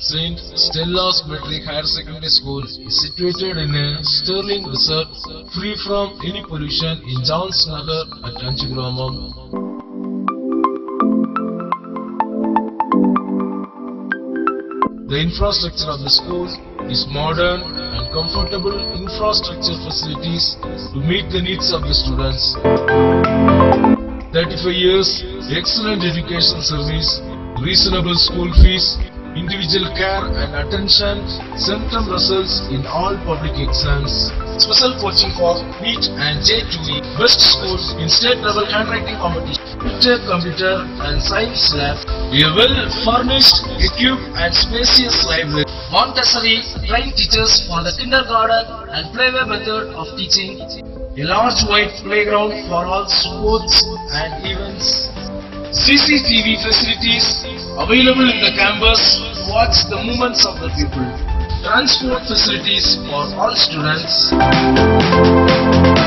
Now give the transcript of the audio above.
St. Stella's Metric Higher Secondary School is situated in a sterling resort, free from any pollution in Johns Nagar at Anchigramam. The infrastructure of the school is modern and comfortable infrastructure facilities to meet the needs of the students. 35 years, excellent education service, reasonable school fees, individual care and attention, central results in all public exams, special coaching for NEET and J2E, best schools in state level handwriting competition, computer and science lab, a well furnished, equipped and spacious library, Montessori trained teachers for the kindergarten and playway method of teaching, a large wide playground for all sports and events, CCTV facilities available in the campus to watch the movements of the people, transport facilities for all students.